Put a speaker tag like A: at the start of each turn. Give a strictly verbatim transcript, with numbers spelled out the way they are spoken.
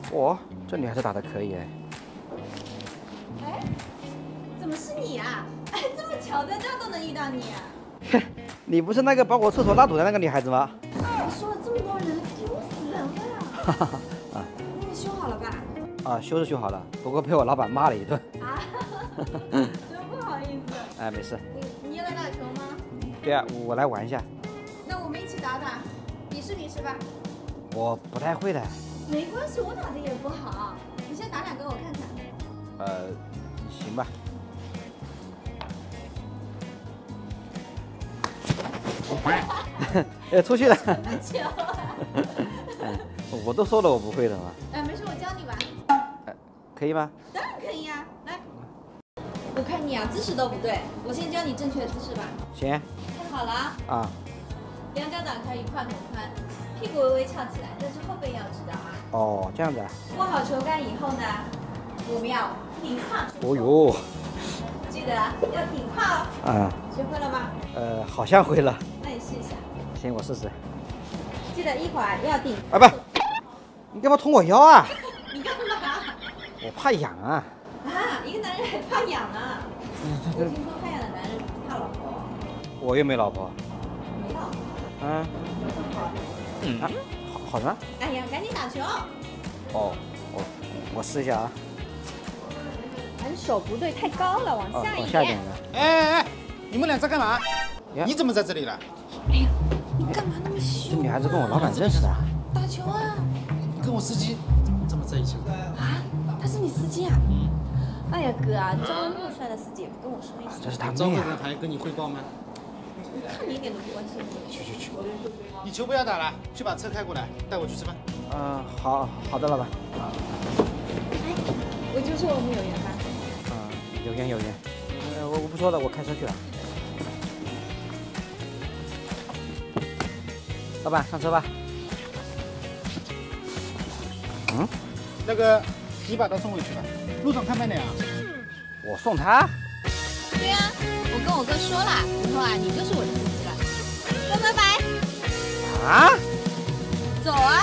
A: 哇，这女孩子打的可以哎。
B: 哎，怎么是你啊？哎，这么巧，在这儿都能遇到你啊！
A: 哼，你不是那个把我厕所拉堵的那个女孩子吗？
B: 我说了这么多人，丢死人了呀！
A: 哈哈啊
B: 那个修好了吧？
A: 啊，修是修好了，不过被我老板骂了一顿。
B: 啊，真不好意思。
A: 哎，没事。
B: 你你也来打球吗？
A: 对啊，我来玩一下。
B: 那我们一起打打，比试比试吧。
A: 我不太会的。
B: 没关系，我打的也不好。你先打两个我看看。
A: 呃，行吧。哎，出去了。
B: 球。
A: 哎，我都说了我不会的嘛。
B: 哎，没事，我教你吧。
A: 呃，可以吗？
B: 当然可以呀、来。我看你啊，姿势都不对，我先教你正确的姿势吧。
A: 行。
B: 看好了啊。
A: 啊。
B: 两脚掌可以胯同宽，屁股微微翘起来，但是后背要知道啊。
A: 哦，这样子啊。
B: 握好球杆以后呢，我们要顶胯出手。
A: 哦呦。
B: 记得要顶胯哦。
A: 啊。
B: 学会了吗？
A: 呃，好像会了。
B: 那你试一下。
A: 行，我试试。
B: 记得一会儿要顶。
A: 啊不，你干嘛捅我腰啊？
B: 你干嘛？
A: 我怕痒啊。
B: 啊，一个男人还怕痒啊？我听说怕痒的男人不怕老婆。
A: 我又没老婆。
B: 没老婆。
A: 嗯。嗯啊，好好的。
B: 哎呀，赶紧打球。
A: 哦，我我试一下啊。
B: 俺手不对，太高了，往
A: 哦，
B: 下一点。
A: 往下一点的。
C: 哎哎哎，你们俩在干嘛？
A: 呀
C: 你怎么在这里了？
B: 哎呀，你干嘛那么
A: 这
B: 凶？
A: 女孩子跟我老板认识的啊。
B: 打球啊！
C: 你跟我司机怎么在一起了？
B: 啊，他是你司机啊？嗯。哎呀哥啊，招了那么帅的司机也不跟我说一声。
A: 这是他
C: 招
A: 妹啊。
C: 会人还跟你汇报吗？
B: 看你一点都不关心我。
C: 去去去，你球不要打了，去把车开过来，带我去吃饭。
A: 嗯，好好的，老板。
B: 哎，我就说我们有缘吧。
A: 嗯，有缘有缘。呃，我我不说了，我开车去了。老板，上车吧。嗯，
C: 那个，你把他送回去吧，路上开慢点啊。
A: 我送他。
B: 对呀、啊，我跟我哥说了，以后啊，你就是我的司机了。哥，拜拜。
A: 啊？
B: 走啊。